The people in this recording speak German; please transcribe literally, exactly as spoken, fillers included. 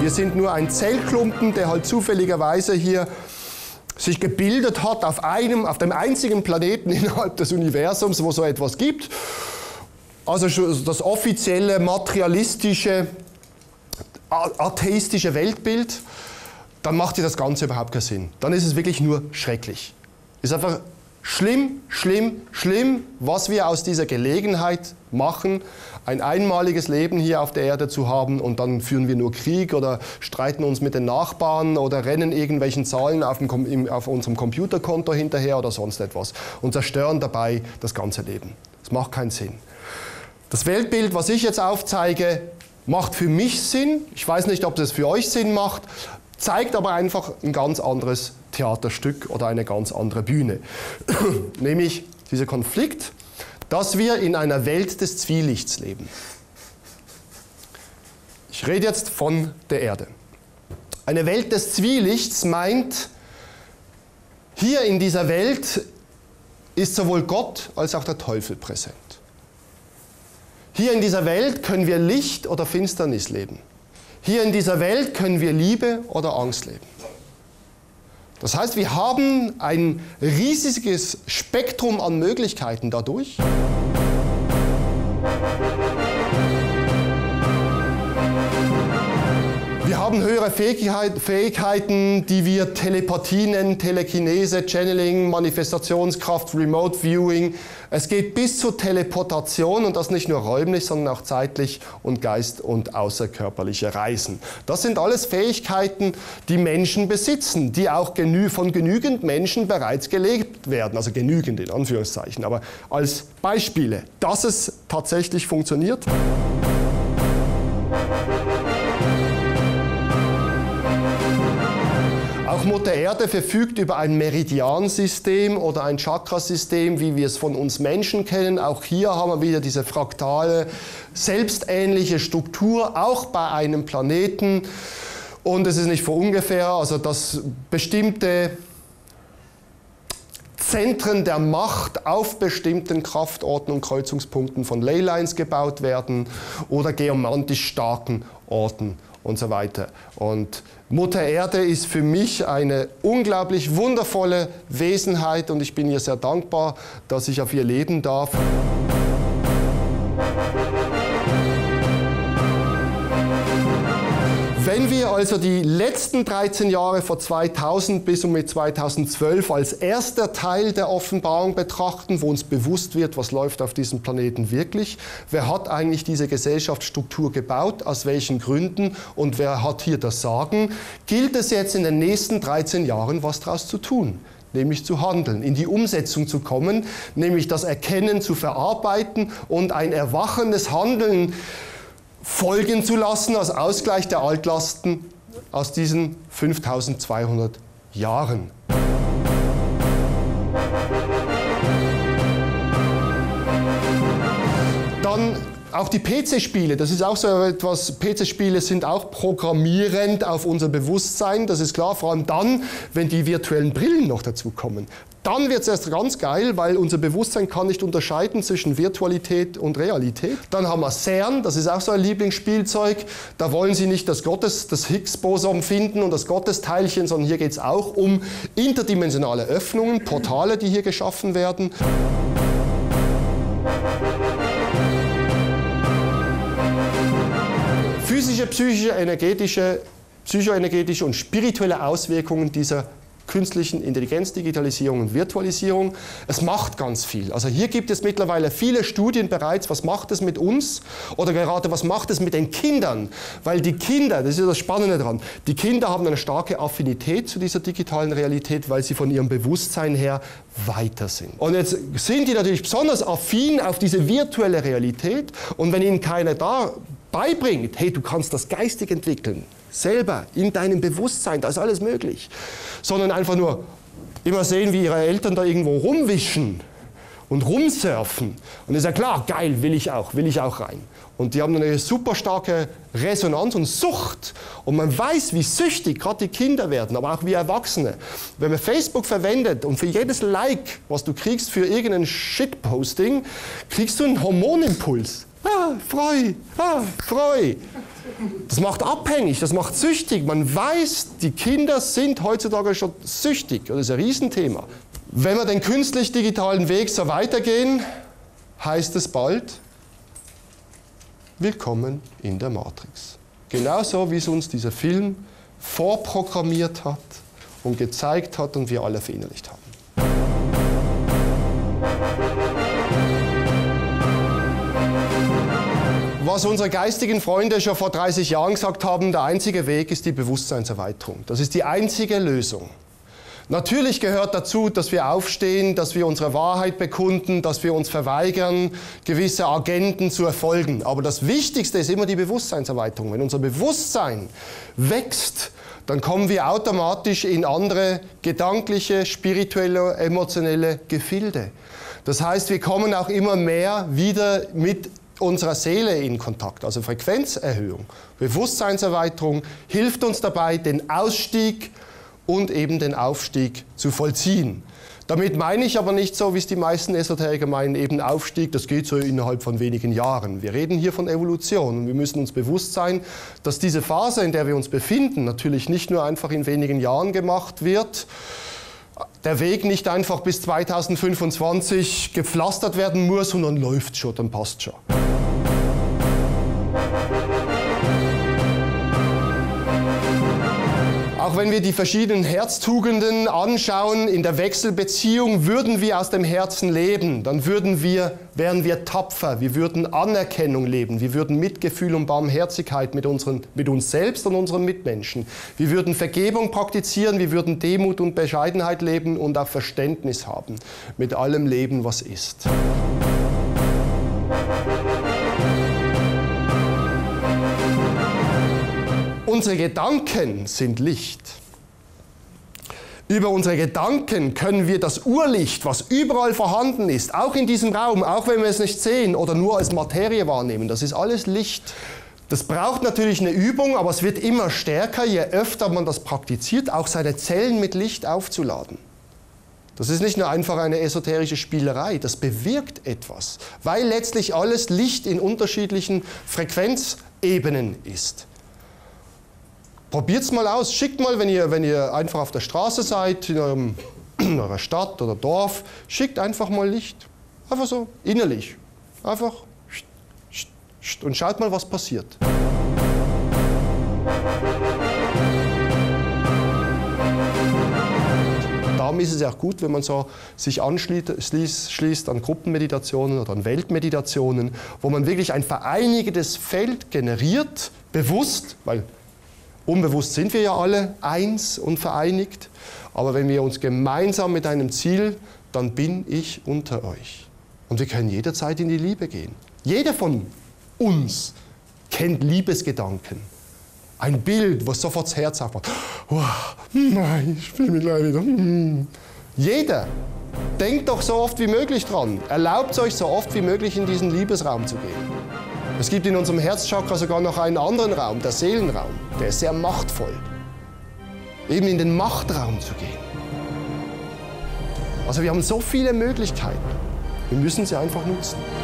Wir sind nur ein Zellklumpen, der halt zufälligerweise hier sich gebildet hat auf einem, auf dem einzigen Planeten innerhalb des Universums, wo so etwas gibt. Also das offizielle, materialistische, atheistische Weltbild, dann macht dir das Ganze überhaupt keinen Sinn. Dann ist es wirklich nur schrecklich. Es ist einfach schlimm, schlimm, schlimm, was wir aus dieser Gelegenheit machen, ein einmaliges Leben hier auf der Erde zu haben und dann führen wir nur Krieg oder streiten uns mit den Nachbarn oder rennen irgendwelchen Zahlen auf, dem, auf unserem Computerkonto hinterher oder sonst etwas und zerstören dabei das ganze Leben. Das macht keinen Sinn. Das Weltbild, was ich jetzt aufzeige, macht für mich Sinn. Ich weiß nicht, ob das für euch Sinn macht, zeigt aber einfach ein ganz anderes Theaterstück oder eine ganz andere Bühne. Nämlich dieser Konflikt, dass wir in einer Welt des Zwielichts leben. Ich rede jetzt von der Erde. Eine Welt des Zwielichts meint, hier in dieser Welt ist sowohl Gott als auch der Teufel präsent. Hier in dieser Welt können wir Licht oder Finsternis leben. Hier in dieser Welt können wir Liebe oder Angst leben. Das heißt, wir haben ein riesiges Spektrum an Möglichkeiten dadurch. Wir haben höhere Fähigkeiten, die wir Telepathie nennen, Telekinese, Channeling, Manifestationskraft, Remote Viewing. Es geht bis zur Teleportation und das nicht nur räumlich, sondern auch zeitlich und geist- und außerkörperliche Reisen. Das sind alles Fähigkeiten, die Menschen besitzen, die auch genü- von genügend Menschen bereits gelebt werden. Also genügend in Anführungszeichen, aber als Beispiele, dass es tatsächlich funktioniert. Auch Mutter Erde verfügt über ein Meridiansystem oder ein Chakrasystem, wie wir es von uns Menschen kennen. Auch hier haben wir wieder diese fraktale, selbstähnliche Struktur, auch bei einem Planeten. Und es ist nicht von ungefähr, also dass bestimmte Zentren der Macht auf bestimmten Kraftorten und Kreuzungspunkten von Leylines gebaut werden oder geomantisch starken Orten und so weiter. Und Mutter Erde ist für mich eine unglaublich wundervolle Wesenheit und ich bin ihr sehr dankbar, dass ich auf ihr leben darf. Wenn wir also die letzten dreizehn Jahre vor zweitausend bis und mit zweitausendzwölf als erster Teil der Offenbarung betrachten, wo uns bewusst wird, was läuft auf diesem Planeten wirklich, wer hat eigentlich diese Gesellschaftsstruktur gebaut, aus welchen Gründen und wer hat hier das Sagen, gilt es jetzt in den nächsten dreizehn Jahren, was daraus zu tun. Nämlich zu handeln, in die Umsetzung zu kommen, nämlich das Erkennen zu verarbeiten und ein erwachendes Handeln folgen zu lassen als Ausgleich der Altlasten aus diesen fünftausendzweihundert Jahren. Dann auch die P C-Spiele, das ist auch so etwas, P C-Spiele sind auch programmierend auf unser Bewusstsein, das ist klar, vor allem dann, wenn die virtuellen Brillen noch dazu kommen. Dann wird es erst ganz geil, weil unser Bewusstsein kann nicht unterscheiden zwischen Virtualität und Realität. Dann haben wir CERN, das ist auch so ein Lieblingsspielzeug. Da wollen Sie nicht das Gottes, das Higgs-Boson finden und das Gottesteilchen, sondern hier geht es auch um interdimensionale Öffnungen, Portale, die hier geschaffen werden. Physische, psychische, energetische, psychoenergetische und spirituelle Auswirkungen dieser künstlichen Intelligenz, Digitalisierung und Virtualisierung. Es macht ganz viel. Also hier gibt es mittlerweile viele Studien bereits, was macht es mit uns oder gerade was macht es mit den Kindern. Weil die Kinder, das ist ja das Spannende daran, die Kinder haben eine starke Affinität zu dieser digitalen Realität, weil sie von ihrem Bewusstsein her weiter sind. Und jetzt sind die natürlich besonders affin auf diese virtuelle Realität und wenn ihnen keiner da beibringt, hey, du kannst das geistig entwickeln, selber, in deinem Bewusstsein, da ist alles möglich. Sondern einfach nur immer sehen, wie ihre Eltern da irgendwo rumwischen und rumsurfen. Und ist ja klar, geil, will ich auch, will ich auch rein. Und die haben eine super starke Resonanz und Sucht. Und man weiß, wie süchtig gerade die Kinder werden, aber auch wie Erwachsene. Wenn man Facebook verwendet und für jedes Like, was du kriegst für irgendein Shitposting, kriegst du einen Hormonimpuls. Ah, Freu, ah, Freu. Das macht abhängig, das macht süchtig. Man weiß, die Kinder sind heutzutage schon süchtig. Das ist ein Riesenthema. Wenn wir den künstlich-digitalen Weg so weitergehen, heißt es bald, willkommen in der Matrix. Genauso wie es uns dieser Film vorprogrammiert hat und gezeigt hat und wir alle verinnerlicht haben. Was unsere geistigen Freunde schon vor dreißig Jahren gesagt haben, der einzige Weg ist die Bewusstseinserweiterung. Das ist die einzige Lösung. Natürlich gehört dazu, dass wir aufstehen, dass wir unsere Wahrheit bekunden, dass wir uns verweigern, gewisse Agenden zu erfolgen. Aber das Wichtigste ist immer die Bewusstseinserweiterung. Wenn unser Bewusstsein wächst, dann kommen wir automatisch in andere gedankliche, spirituelle, emotionelle Gefilde. Das heißt, wir kommen auch immer mehr wieder mit unserer Seele in Kontakt, also Frequenzerhöhung. Bewusstseinserweiterung hilft uns dabei, den Ausstieg und eben den Aufstieg zu vollziehen. Damit meine ich aber nicht so, wie es die meisten Esoteriker meinen, eben Aufstieg, das geht so innerhalb von wenigen Jahren. Wir reden hier von Evolution und wir müssen uns bewusst sein, dass diese Phase, in der wir uns befinden, natürlich nicht nur einfach in wenigen Jahren gemacht wird, der Weg nicht einfach bis zweitausendfünfundzwanzig gepflastert werden muss, sondern läuft schon, dann passt schon. Auch wenn wir die verschiedenen Herztugenden anschauen, in der Wechselbeziehung würden wir aus dem Herzen leben, dann würden wir, wären wir tapfer, wir würden Anerkennung leben, wir würden Mitgefühl und Barmherzigkeit mit, unseren, mit uns selbst und unseren Mitmenschen. Wir würden Vergebung praktizieren, wir würden Demut und Bescheidenheit leben und auch Verständnis haben mit allem Leben, was ist. Unsere Gedanken sind Licht. Über unsere Gedanken können wir das Urlicht, was überall vorhanden ist, auch in diesem Raum, auch wenn wir es nicht sehen oder nur als Materie wahrnehmen, das ist alles Licht. Das braucht natürlich eine Übung, aber es wird immer stärker, je öfter man das praktiziert, auch seine Zellen mit Licht aufzuladen. Das ist nicht nur einfach eine esoterische Spielerei, das bewirkt etwas, weil letztlich alles Licht in unterschiedlichen Frequenzebenen ist. Probiert es mal aus, schickt mal, wenn ihr, wenn ihr einfach auf der Straße seid, in, eurem, in eurer Stadt oder Dorf, schickt einfach mal Licht. Einfach so, innerlich. Einfach und schaut mal, was passiert. Darum ist es ja auch gut, wenn man so sich anschließt an Gruppenmeditationen oder an Weltmeditationen, wo man wirklich ein vereinigtes Feld generiert, bewusst, weil unbewusst sind wir ja alle eins und vereinigt, aber wenn wir uns gemeinsam mit einem Ziel, dann bin ich unter euch. Und wir können jederzeit in die Liebe gehen. Jeder von uns kennt Liebesgedanken. Ein Bild, was sofort das Herz aufmacht. Oh, nein, ich fühle mich gleich wieder. Jeder. Denkt doch so oft wie möglich dran. Erlaubt es euch so oft wie möglich in diesen Liebesraum zu gehen. Es gibt in unserem Herzchakra sogar noch einen anderen Raum, der Seelenraum. Der ist sehr machtvoll. Eben in den Machtraum zu gehen. Also wir haben so viele Möglichkeiten. Wir müssen sie einfach nutzen.